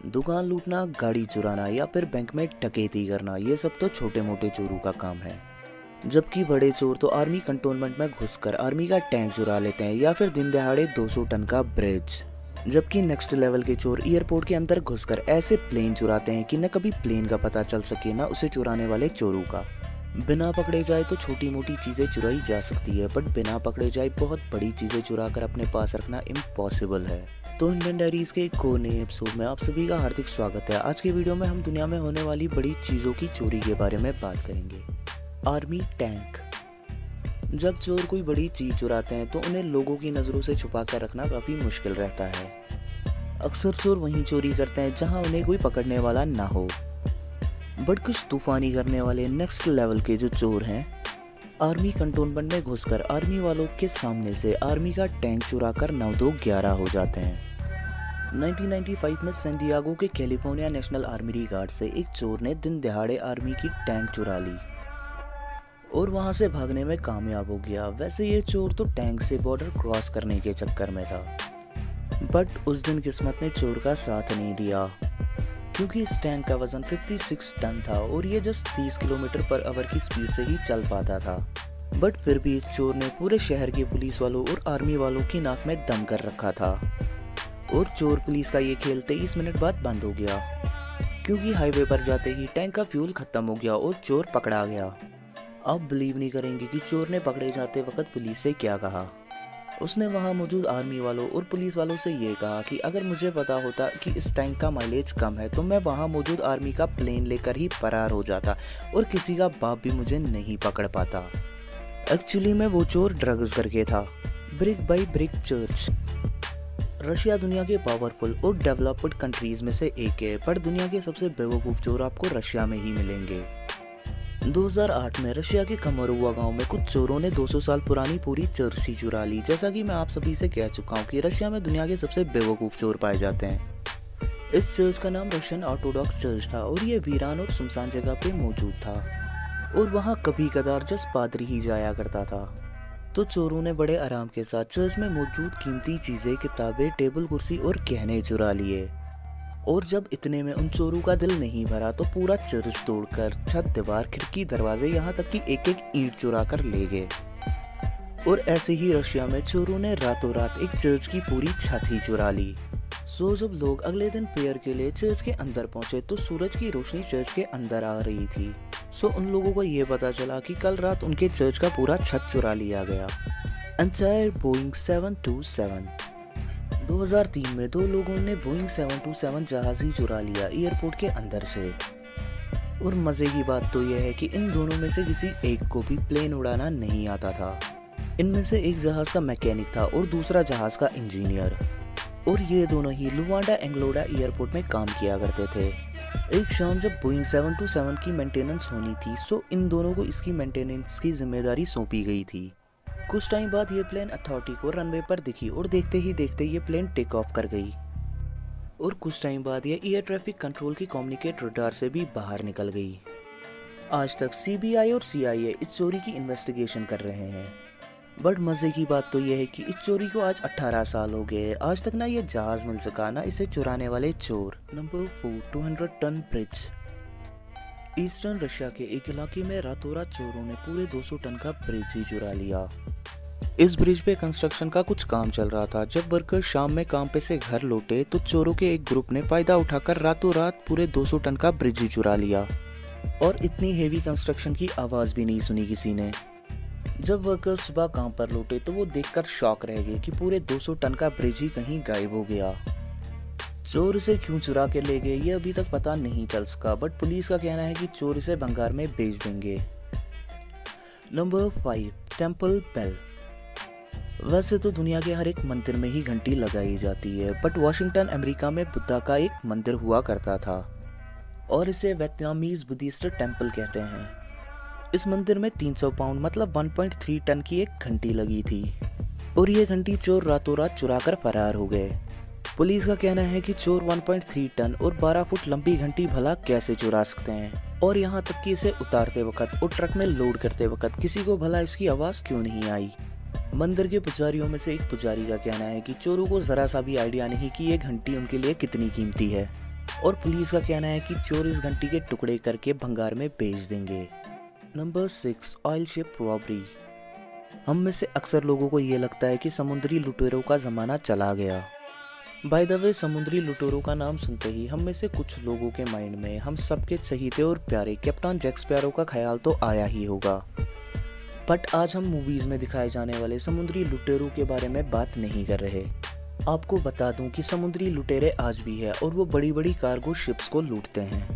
दुकान लूटना, गाड़ी चुराना या फिर बैंक में डकैती करना, ये सब तो छोटे मोटे चोरों का काम है। जबकि बड़े चोर तो आर्मी कंटोनमेंट में घुसकर आर्मी का टैंक चुरा लेते हैं या फिर दिन दहाड़े 200 टन का ब्रिज। जबकि नेक्स्ट लेवल के चोर एयरपोर्ट के अंदर घुसकर ऐसे प्लेन चुराते हैं कि न कभी प्लेन का पता चल सके न उसे चुराने वाले चोरों का। बिना पकड़े जाए तो छोटी मोटी चीज़ें चुराई जा सकती है, बट बिना पकड़े जाए बहुत बड़ी चीज़ें चुरा कर अपने पास रखना इम्पॉसिबल है। तो इंडियन डायरीज के एक और नए एपिसोड में आप सभी का हार्दिक स्वागत है। आज के वीडियो में हम दुनिया में होने वाली बड़ी चीज़ों की चोरी के बारे में बात करेंगे। Army tank. जब चोर कोई बड़ी चीज़ चुराते हैं तो उन्हें लोगों की नज़रों से छुपा कर रखना काफ़ी मुश्किल रहता है। अक्सर चोर वहीं चोरी करते हैं जहां उन्हें कोई पकड़ने वाला ना हो। बट कुछ तूफानी करने वाले नेक्स्ट लेवल के जो चोर हैं, आर्मी कंटोनमेंट में घुसकर आर्मी वालों के सामने से आर्मी का टैंक चुराकर 9-2-11 हो जाते हैं। 1995 में सैन डिएगो के कैलिफोर्निया नेशनल आर्मी गार्ड से एक चोर ने दिन दहाड़े आर्मी की टैंक चुरा ली और वहां से भागने में कामयाब हो गया। वैसे ये चोर तो टैंक से बॉर्डर क्रॉस करने के चक्कर में था, बट उस दिन किस्मत ने चोर का साथ नहीं दिया, क्योंकि इस टैंक का वजन 56 टन था और ये जस्ट 30 किलोमीटर पर आवर की स्पीड से ही चल पाता था। बट फिर भी इस चोर ने पूरे शहर के पुलिस वालों और आर्मी वालों की नाक में दम कर रखा था और चोर पुलिस का ये खेल 23 मिनट बाद बंद हो गया, क्योंकि हाईवे पर जाते ही टैंक का फ्यूल खत्म हो गया और चोर पकड़ा गया। आप बिलीव नहीं करेंगे कि चोर ने पकड़े जाते वक्त पुलिस से क्या कहा। उसने वहां मौजूद आर्मी वालों और पुलिस वालों से ये कहा कि अगर मुझे पता होता कि इस टैंक का माइलेज कम है तो मैं वहां मौजूद आर्मी का प्लेन लेकर ही फरार हो जाता और किसी का बाप भी मुझे नहीं पकड़ पाता। एक्चुअली में वो चोर ड्रग्स करके था। Brick by brick church. Russia दुनिया के पावरफुल और डेवलप्ड कंट्रीज में से एक है, पर दुनिया के सबसे बेवकूफ़ चोर आपको रशिया में ही मिलेंगे। 2008 में रशिया के कमरुआ गांव में कुछ चोरों ने 200 साल पुरानी पूरी चर्च ही चुरा ली। जैसा कि मैं आप सभी से कह चुका हूं कि रशिया में दुनिया के सबसे बेवकूफ़ चोर पाए जाते हैं। इस चर्च का नाम रशियन ऑर्थोडॉक्स चर्च था और ये वीरान और सुनसान जगह पे मौजूद था और वहाँ कभी कदार जस्ट पादरी ही जाया करता था। तो चोरों ने बड़े आराम के साथ चर्च में मौजूद कीमती चीज़ें, किताबें, टेबल कुर्सी और गहने चुरा लिए। और जब इतने में उन चोरों का दिल नहीं भरा तो पूरा चर्च तोड़कर छत, दीवार, खिड़की, दरवाजे, यहाँ तक कि एक ईंट चुरा कर ले गए। और ऐसे ही रशिया में चोरों ने रातों रात एक चर्च की पूरी छत ही चुरा ली। सो जब लोग अगले दिन प्रेयर के लिए चर्च के अंदर पहुंचे तो सूरज की रोशनी चर्च के अंदर आ रही थी। सो उन लोगों को ये पता चला कि कल रात उनके चर्च का पूरा छत चुरा लिया गया। Entire Boeing 727। 2003 में 2 लोगों ने बोइंग 727 जहाज ही चुरा लिया एयरपोर्ट के अंदर से। और मजे की बात तो यह है कि इन दोनों में से किसी एक को भी प्लेन उड़ाना नहीं आता था। इनमें से एक जहाज का मैकेनिक था और दूसरा जहाज का इंजीनियर, और ये दोनों ही लुवांडा एंग्लोडा एयरपोर्ट में काम किया करते थे। एक शाम जब बोइंग 727 की मेंटेनेंस होनी थी, सो इन दोनों को इसकी मेंटेनेंस की जिम्मेदारी सौंपी गई थी। कुछ टाइम बाद ये प्लेन अथॉरिटी को रनवे पर दिखी और देखते ही देखते ये प्लेन टेक ऑफ कर गई। और कुछ टाइम बाद ये एयर ट्रैफिक कंट्रोल की कम्युनिकेट रडार से भी बाहर निकल गई। आज तक सीबीआई और सीआईए इस चोरी की इन्वेस्टिगेशन कर रहे हैं। बट मजे की बात तो यह है कि इस चोरी को आज 18 साल हो गए। आज तक ना ये जहाज मिल सका ना इसे चुराने वाले चोर। Number 4, 200 ton bridge. Eastern Russia के एक इलाके में रातों रात चोरों ने पूरे 200 टन का ब्रिज ही चुरा लिया। इस ब्रिज पे कंस्ट्रक्शन का कुछ काम चल रहा था। जब वर्कर शाम में काम पे से घर लौटे तो चोरों के एक ग्रुप ने फायदा उठाकर रातों रात पूरे 200 टन का ब्रिज ही चुरा लिया और इतनी हेवी कंस्ट्रक्शन की आवाज़ भी नहीं सुनी किसी ने। जब वर्कर्स सुबह काम पर लौटे तो वो देखकर शॉक रह गए कि पूरे 200 टन का ब्रिज ही कहीं गायब हो गया। चोर इसे क्यों चुरा के ले गए ये अभी तक पता नहीं चल सका, बट पुलिस का कहना है कि चोर इसे बंगार में बेच देंगे। Number 5, temple bell. वैसे तो दुनिया के हर एक मंदिर में ही घंटी लगाई जाती है, बट वाशिंगटन अमेरिका में बुद्धा का एक मंदिर हुआ करता था और इसे वियतनामीज बुद्धिस्ट टेम्पल कहते हैं। इस मंदिर में 300 पाउंड मतलब 1.3 टन की एक घंटी लगी थी और ये घंटी चोर रातों रात चुरा कर फरार हो गए। पुलिस का कहना है कि चोर 1.3 टन और 12 फुट लंबी घंटी भला कैसे चुरा सकते हैं, और यहाँ तक कि इसे उतारते वक्त और ट्रक में लोड करते वक्त किसी को भला इसकी आवाज़ क्यों नहीं आई। मंदिर के पुजारियों में से एक पुजारी का कहना है कि चोरों को ज़रा सा भी आइडिया नहीं कि ये घंटी उनके लिए कितनी कीमती है और पुलिस का कहना है कि चोर इस घंटी के टुकड़े करके भंगार में बेच देंगे। Number 6, oil ship robbery. हम में से अक्सर लोगों को ये लगता है कि समुद्री लुटेरों का ज़माना चला गया। बाय द वे, समुद्री लुटेरों का नाम सुनते ही हम में से कुछ लोगों के माइंड में हम सबके चहीते और प्यारे कैप्टन जैक स्पैरो का ख्याल तो आया ही होगा। बट आज हम मूवीज़ में दिखाए जाने वाले समुद्री लुटेरों के बारे में बात नहीं कर रहे। आपको बता दूं कि समुद्री लुटेरे आज भी है और वो बड़ी बड़ी कार्गो शिप्स को लूटते हैं।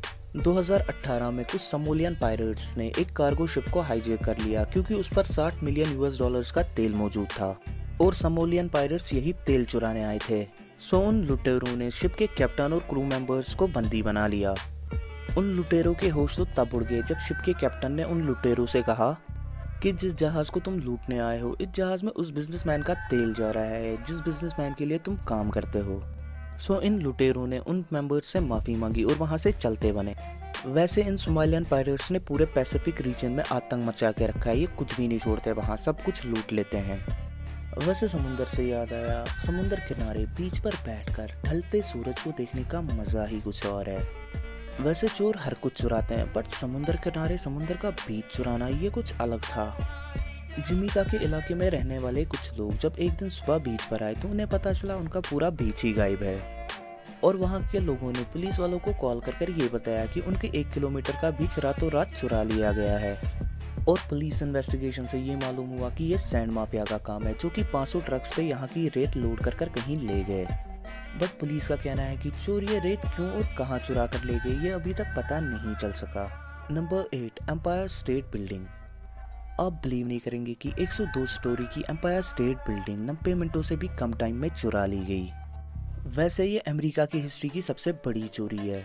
2018 में कुछ समोलियन पायरेट्स ने एक कार्गो शिप को हाईजैक कर लिया क्योंकि उस पर $60 मिलियन का तेल मौजूद था और समोलियन पायरेट्स यही तेल चुराने आए थे। सो उन लुटेरों ने शिप के कैप्टन और क्रू मेंबर्स को बंदी बना लिया। उन लुटेरों के होश तो तब उड़ गए जब शिप के कैप्टन ने उन लुटेरों से कहा कि जिस जहाज को तुम लूटने आए हो, इस जहाज में उस बिजनेसमैन का तेल जा रहा है जिस बिजनेसमैन के लिए तुम काम करते हो। सो इन लुटेरों ने उन मेंबर्स से माफ़ी मांगी और वहाँ से चलते बने। वैसे इन सोमालियन पायरेट्स ने पूरे पैसिफिक रीजन में आतंक मचा के रखा है। ये कुछ भी नहीं छोड़ते, वहाँ सब कुछ लूट लेते हैं। वैसे समुंदर से याद आया, समुंदर किनारे बीच पर बैठकर ढलते सूरज को देखने का मज़ा ही कुछ और है। वैसे चोर हर कुछ चुराते हैं, बट समुंदर किनारे समुंदर का बीच चुराना ये कुछ अलग था। जमैका के इलाके में रहने वाले कुछ लोग जब एक दिन सुबह बीच पर आए तो उन्हें पता चला उनका पूरा बीच ही गायब है। और वहाँ के लोगों ने पुलिस वालों को कॉल कर ये बताया कि उनके 1 किलोमीटर का बीच रातों रात चुरा लिया गया है। और पुलिस इन्वेस्टिगेशन से ये मालूम हुआ कि ये सैंड माफिया का काम है जो कि 500 ट्रक्स पे यहाँ की रेत लोड कर कहीं ले गए। बट पुलिस का कहना है कि चोर ये रेत क्यों और कहाँ चुरा कर ले गए ये अभी तक पता नहीं चल सका। Number 8, Empire State Building. आप बिलीव नहीं करेंगे कि 102 स्टोरी की एम्पायर स्टेट बिल्डिंग 90 मिनटों से भी कम टाइम में चुरा ली गई। वैसे ये अमेरिका की हिस्ट्री की सबसे बड़ी चोरी है।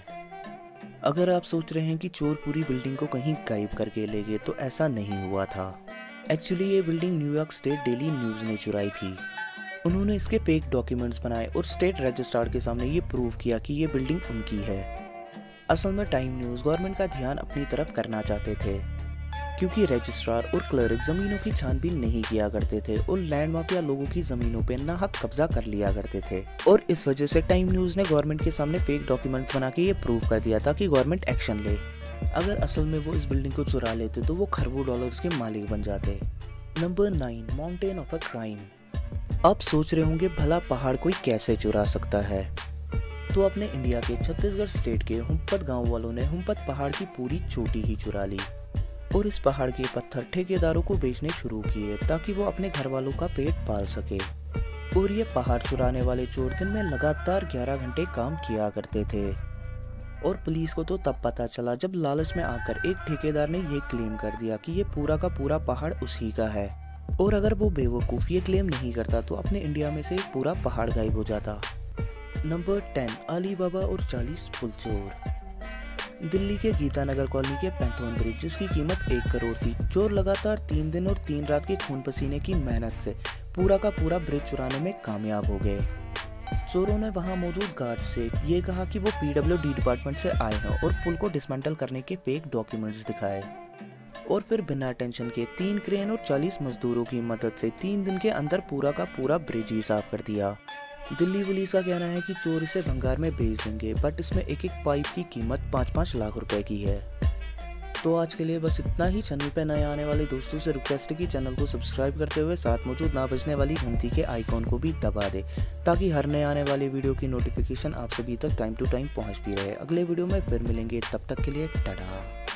अगर आप सोच रहे हैं कि चोर पूरी बिल्डिंग को कहीं गायब करके ले गए तो ऐसा नहीं हुआ था। एक्चुअली ये building New York state daily news ने चुराई थी। उन्होंने इसके फेक डॉक्यूमेंट्स बनाए और स्टेट रजिस्ट्रार के सामने ये प्रूव किया कि ये बिल्डिंग उनकी है। असल में टाइम न्यूज़ गवर्नमेंट का ध्यान अपनी तरफ करना चाहते थे क्योंकि रजिस्ट्रार और क्लर्क ज़मीनों की छानबीन नहीं किया करते थे और लैंड माफिया लोगों की ज़मीनों पे नाहक कब्जा कर लिया करते थे। और इस वजह से टाइम न्यूज़ ने गवर्नमेंट के सामने फेक डॉक्यूमेंट्स बना के ये प्रूव कर दिया था कि गवर्नमेंट एक्शन ले। अगर असल में वो इस बिल्डिंग को चुरा लेते तो वो खरबों डॉलर्स के मालिक बन जाते। Number 9, mountain of a crime. आप सोच रहे होंगे भला पहाड़ कोई कैसे चुरा सकता है। तो अपने इंडिया के छत्तीसगढ़ स्टेट के हुम्पत गाँव वालों ने हुम्पत पहाड़ की पूरी चोटी ही चुरा ली और इस पहाड़ के पत्थर ठेकेदारों को बेचने शुरू किए ताकि वो अपने घर वालों का पेट पाल सके। और ये पहाड़ चुराने वाले चोर दिन में लगातार 11 घंटे काम किया करते थे। और पुलिस को तो तब पता चला जब लालच में आकर एक ठेकेदार ने ये क्लेम कर दिया कि ये पूरा का पूरा पहाड़ उसी का है। और अगर वो बेवकूफ़ ये क्लेम नहीं करता तो अपने इंडिया में से पूरा पहाड़ गायब हो जाता। नंबर 10, अली बाबा और 40 पुल चोर। दिल्ली के गीतानगर कॉलोनी के पैंथोन ब्रिज जिसकी कीमत 1 करोड़ थी, चोर लगातार 3 दिन और 3 रात के खून पसीने की मेहनत से पूरा का पूरा ब्रिज चुराने में कामयाब हो गए। चोरों ने वहां मौजूद गार्ड से ये कहा कि वो PWD डिपार्टमेंट से आए हैं और पुल को डिसमेंटल करने के फेक डॉक्यूमेंट्स दिखाए और फिर बिना टेंशन के 3 क्रेन और 40 मजदूरों की मदद से 3 दिन के अंदर पूरा का पूरा ब्रिज ही साफ कर दिया। दिल्ली पुलिस का कहना है कि चोर इसे भंगार में बेच देंगे, बट इसमें एक एक पाइप की कीमत 5-5 लाख रुपए की है। तो आज के लिए बस इतना ही। चैनल पे नए आने वाले दोस्तों से रिक्वेस्ट है कि चैनल को सब्सक्राइब करते हुए साथ मौजूद ना बजने वाली घंटी के आइकॉन को भी दबा दे ताकि हर नए आने वाली वीडियो की नोटिफिकेशन आप सभी तक टाइम टू टाइम पहुंचती रहे। अगले वीडियो में फिर मिलेंगे, तब तक के लिए टाटा।